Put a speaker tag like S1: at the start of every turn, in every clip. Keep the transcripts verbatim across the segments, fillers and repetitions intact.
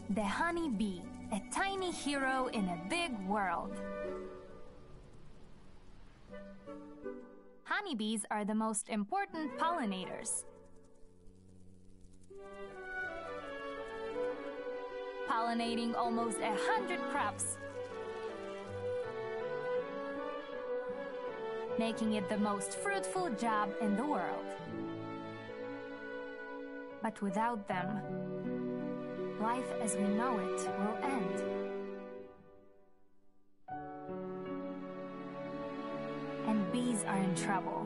S1: The honey bee, a tiny hero in a big world. Honeybees are the most important pollinators. Pollinating almost a hundred crops, making it the most fruitful job in the world. But without them, life as we know it will end. And bees are in trouble.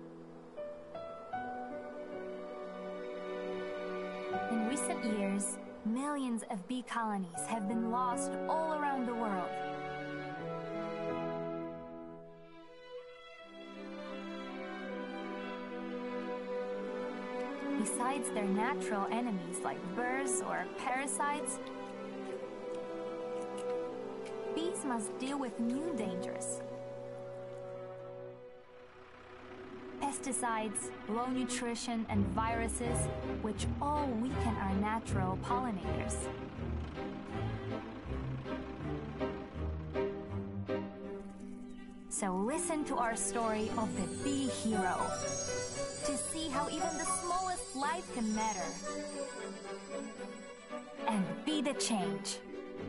S1: In recent years, millions of bee colonies have been lost all around the world. Besides their natural enemies like birds or parasites, bees must deal with new dangers. Pesticides, low nutrition, and viruses, which all weaken our natural pollinators. So listen to our story of the bee hero to see how even the smallest life can matter and be the change.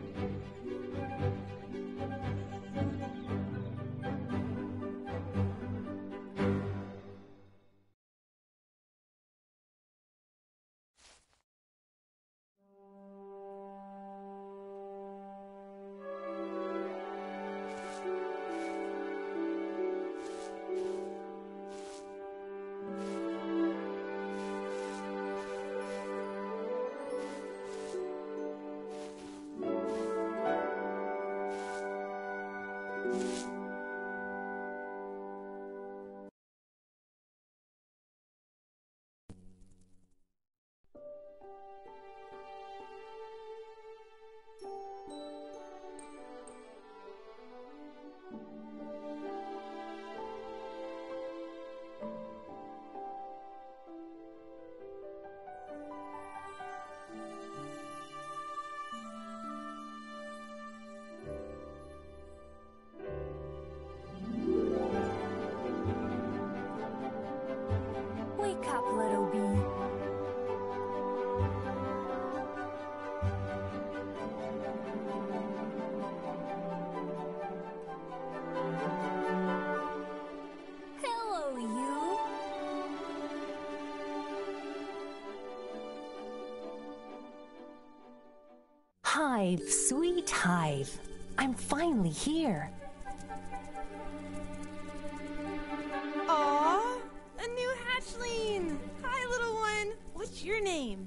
S1: Wake up, little bee. Hello, you.
S2: Hive, sweet Hive. I'm finally here.
S3: Aw, a new hatchling! Hi, little one. What's your name?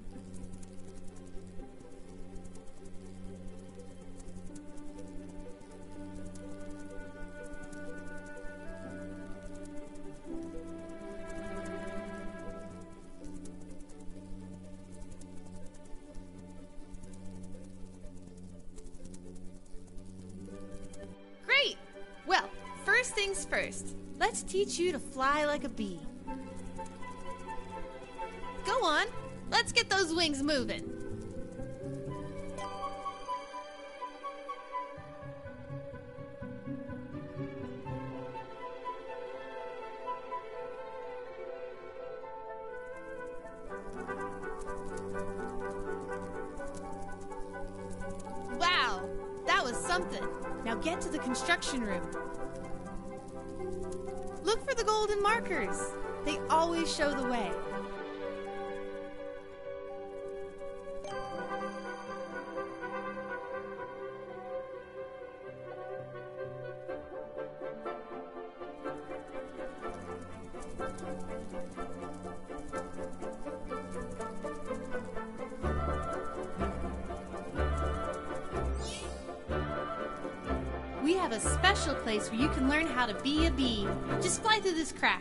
S3: Great! Well, first things first. Let's teach you to fly like a bee. Go on, let's get those wings moving. Wow, that was something. Now get to the construction room. Look for the golden markers. They always show the way. We have a special place where you can learn how to be a bee. Just fly through this crack.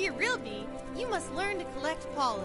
S3: a real bee, you must learn to collect pollen.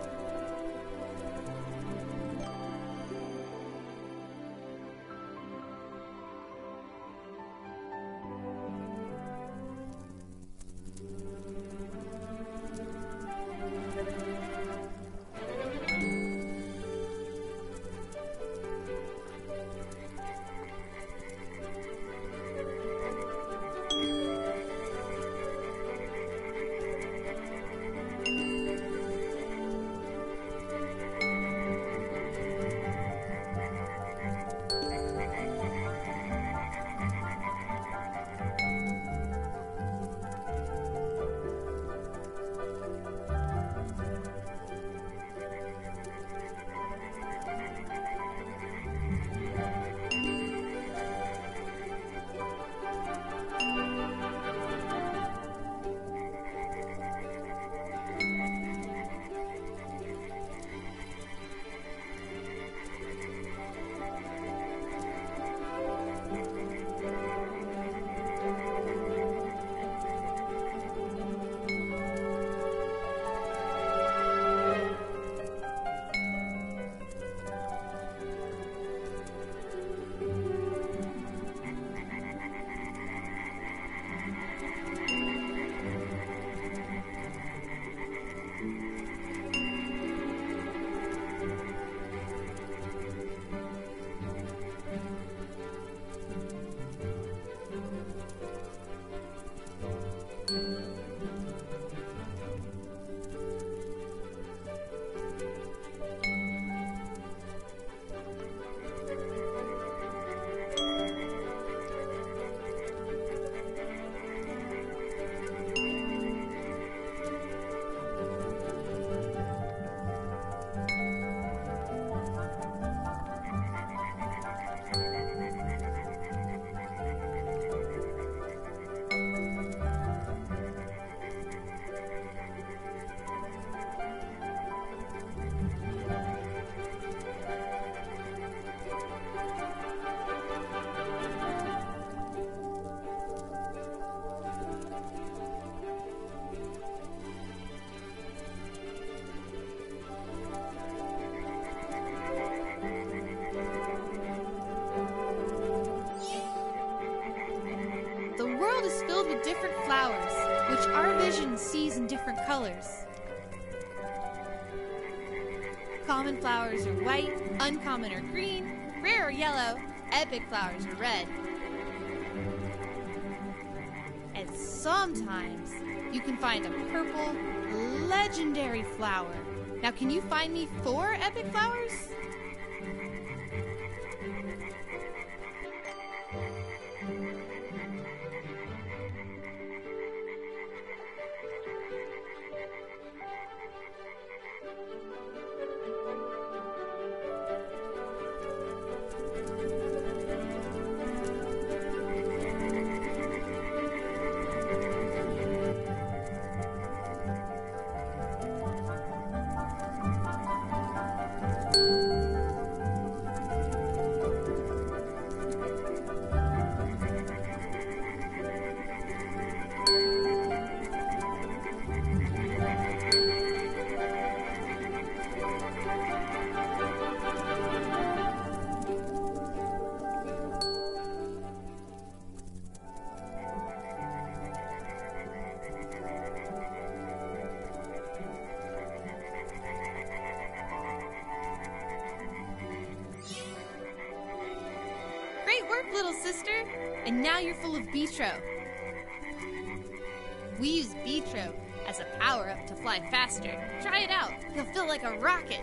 S3: Different flowers, which our vision sees in different colors. Common flowers are white, uncommon are green, rare are yellow, epic flowers are red. And sometimes you can find a purple, legendary flower. Now, can you find me four epic flowers? Great work, little sister! And now you're full of Beetro. We use Beetro as a power-up to fly faster. Try it out. You'll feel like a rocket.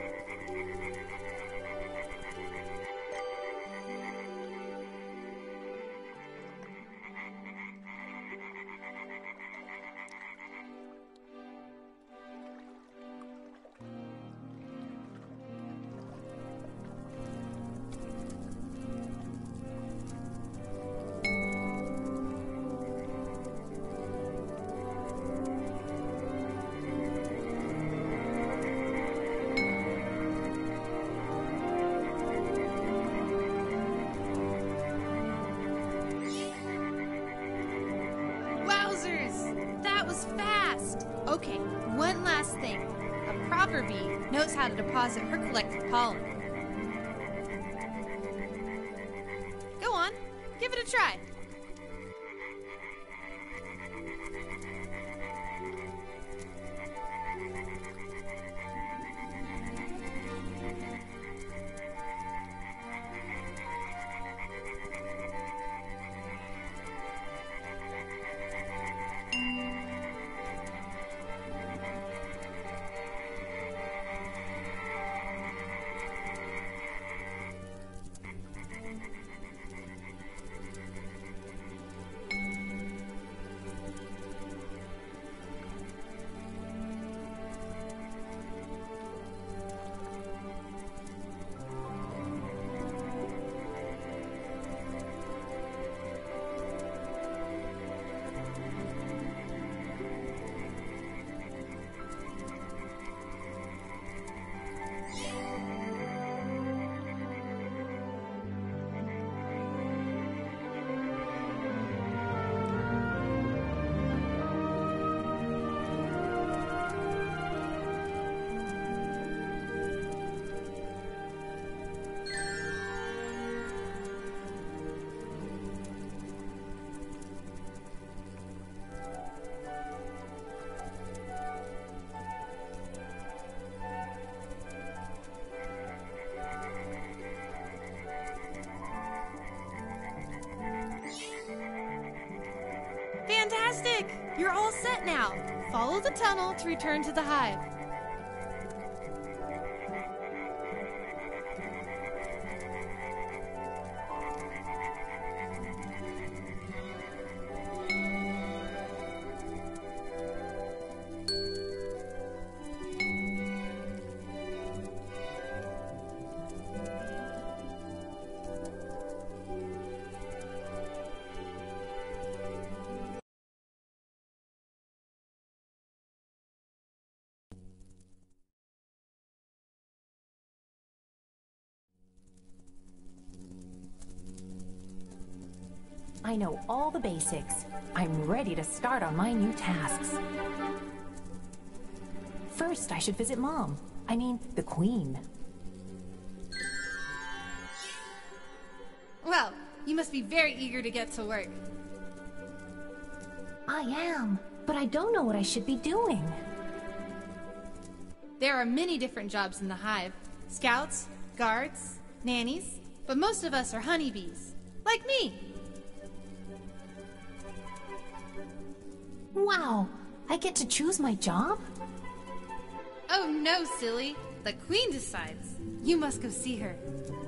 S3: That was fast! best. Okay, one last thing. A proper bee knows how to deposit her collected pollen. Go on, give it a try. Fantastic! You're all set now. Follow the tunnel to return to the hive.
S2: I know all the basics. I'm ready to start on my new tasks. First, I should visit Mom. I mean, the Queen.
S3: Well, you must be very eager to get to work.
S2: I am, but I don't know what I should be doing.
S3: There are many different jobs in the hive. Scouts, guards, nannies, but most of us are honeybees. Like me!
S2: Wow, I get to choose my job?
S3: Oh no, silly. The Queen decides. You must go see her.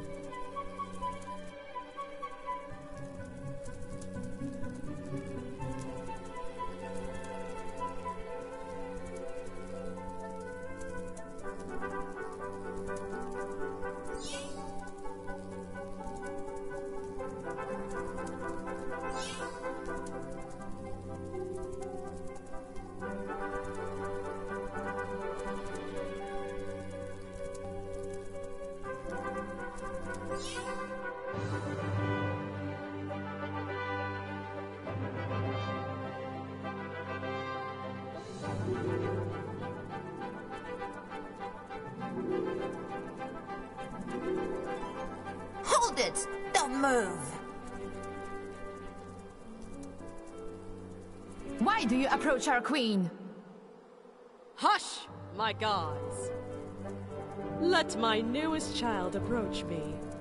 S4: Hold it! Don't move!
S5: Why do you approach our queen?
S6: Hush, my guards! Let my newest child approach me.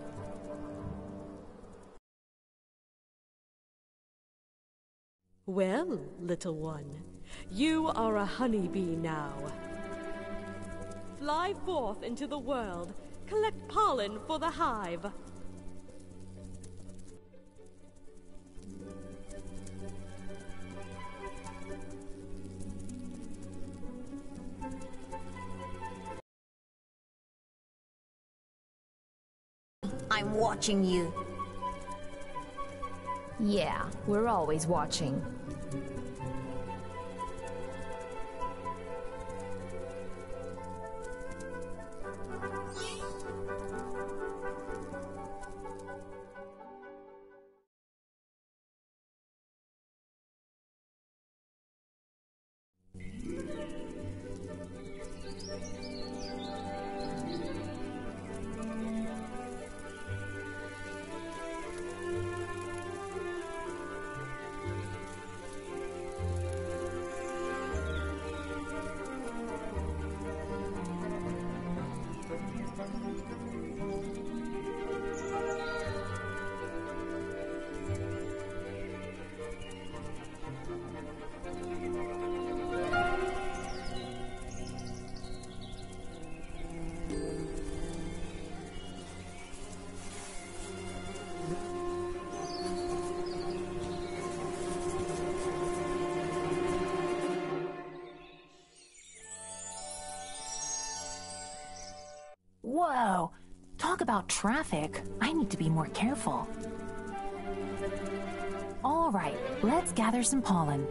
S6: Well, little one, you are a honeybee now. Fly forth into the world, collect pollen for the hive.
S4: I'm watching you.
S5: Yeah, we're always watching.
S2: Whoa! Talk about traffic. I need to be more careful. All right, let's gather some pollen.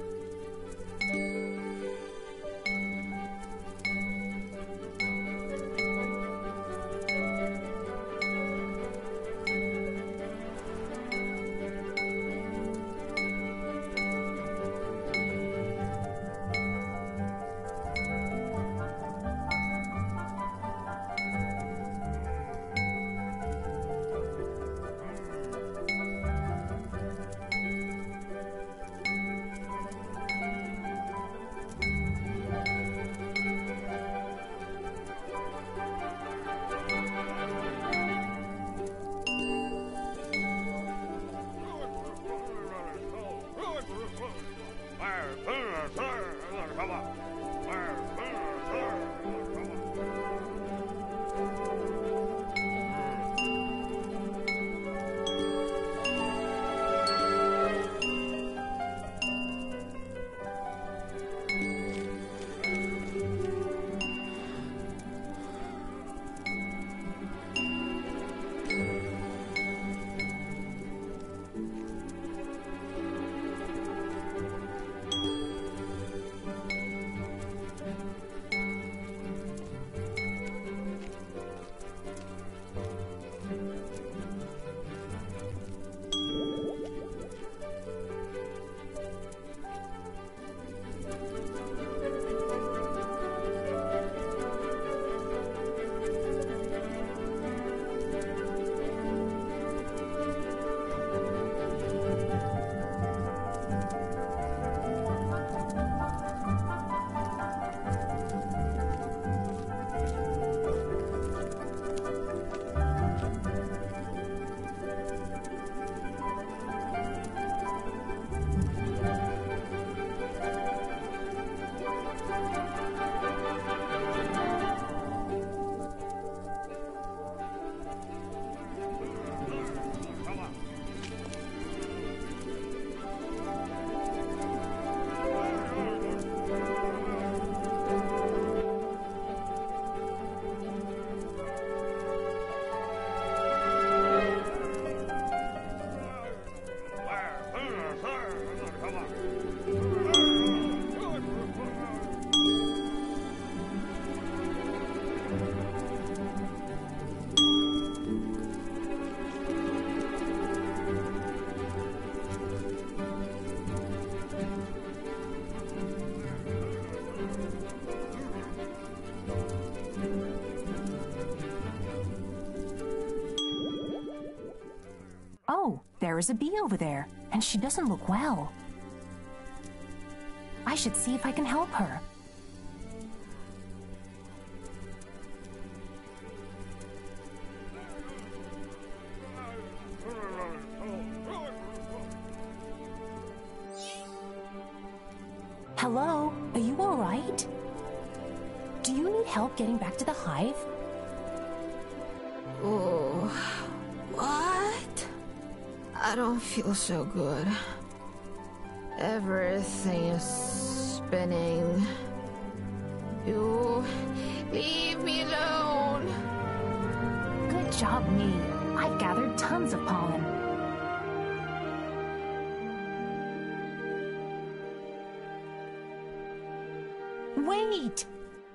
S2: Oh, there is a bee over there, and she doesn't look well. I should see if I can help her. Hello, are you all right? Do you need help getting back to the hive?
S5: Oh, what? I don't feel so good. Everything is spinning. You leave me alone.
S2: Good job, me. I've gathered tons of pollen. Wait!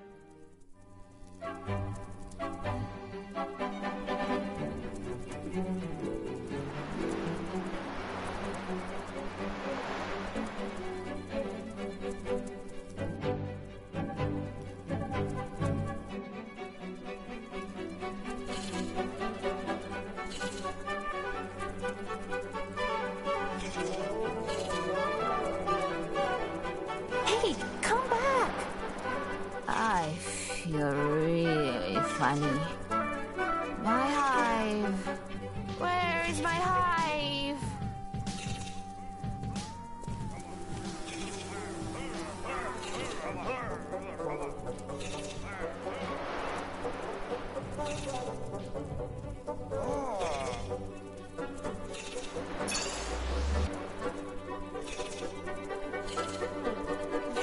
S2: Hey, come back!
S5: I feel really funny. My hive. Where is my hive?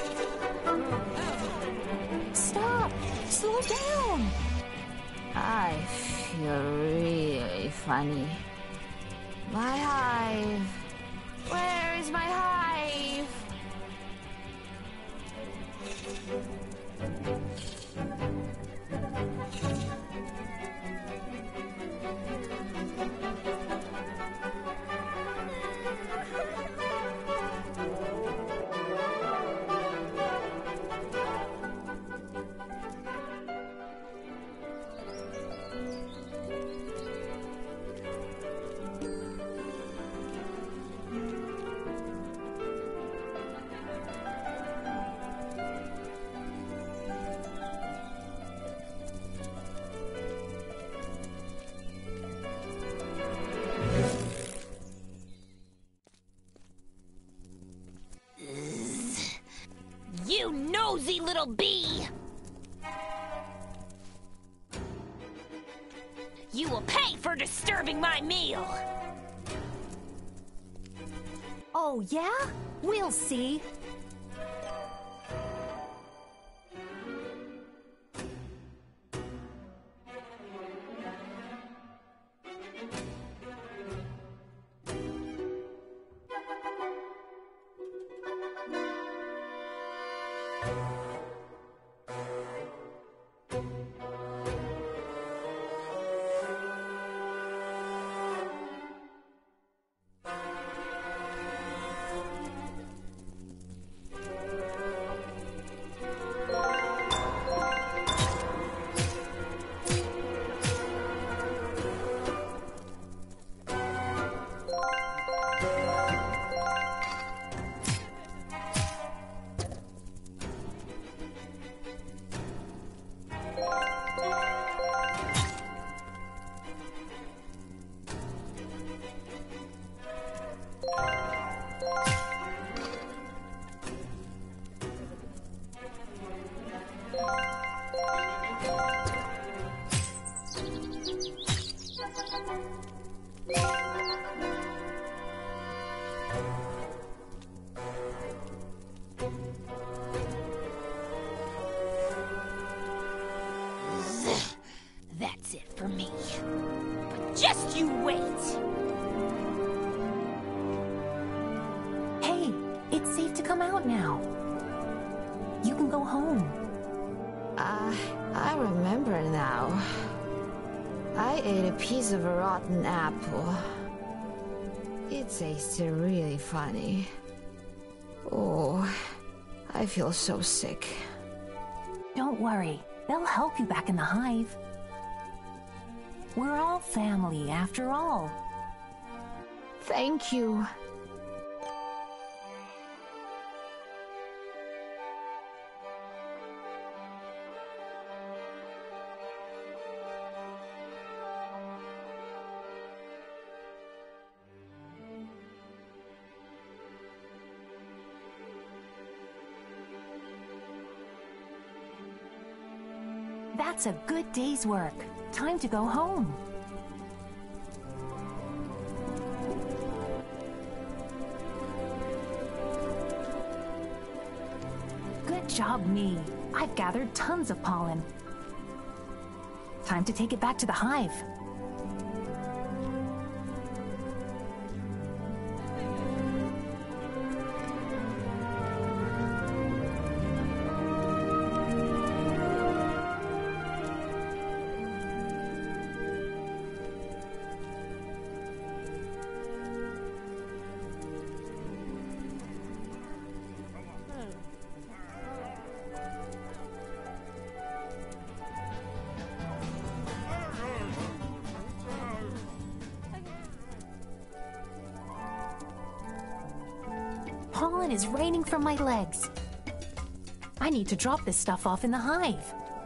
S2: Stop! Slow down!
S5: I feel really funny. My hive. Where is my hive?
S4: You nosy little bee! You will pay for disturbing my meal!
S1: Oh, yeah? We'll see.
S4: That's it for me. But just you wait!
S2: Hey, it's safe to come out now. You can go home.
S5: Uh, I remember now. I ate a piece of a rotten apple. It tasted really funny. Oh, I feel so sick.
S2: Don't worry, they'll help you back in the hive. We're all family, after all.
S5: Thank you.
S2: That's a good day's work. Time to go home. Good job, me. I've gathered tons of pollen. Time to take it back to the hive. Pollen is raining from my legs. I need to drop this stuff off in the hive.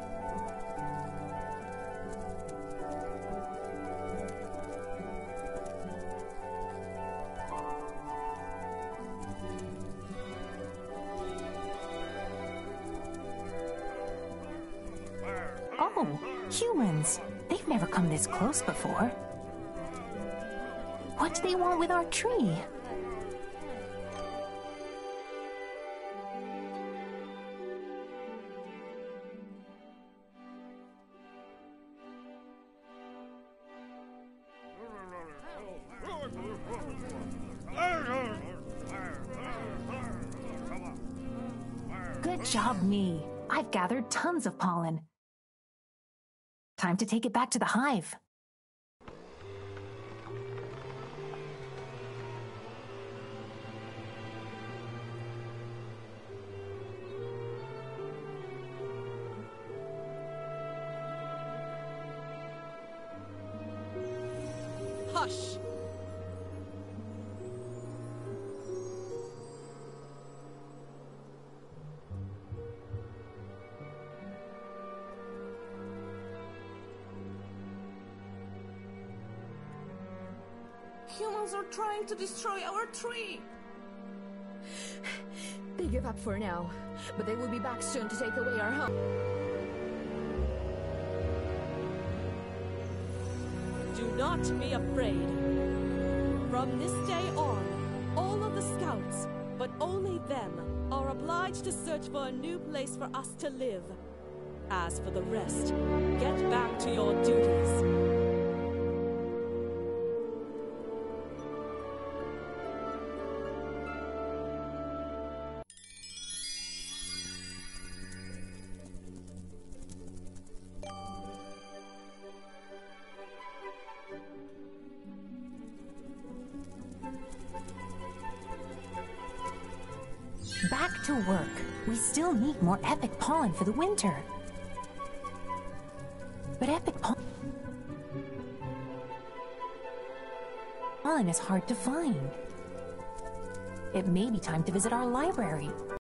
S2: Oh, humans. They've never come this close before. What do they want with our tree? Good job, me. I've gathered tons of pollen. Time to take it back to the hive.
S6: Hush!
S7: Humans are trying to destroy our tree!
S5: They give up for now, but they will be back soon to take away our home.
S6: Do not be afraid. From this day on, all of the scouts, but only them, are obliged to search for a new place for us to live. As for the rest, get back to your duties.
S2: Back to work. We still need more epic pollen for the winter. But epic pollen is hard to find. It may be time to visit our library.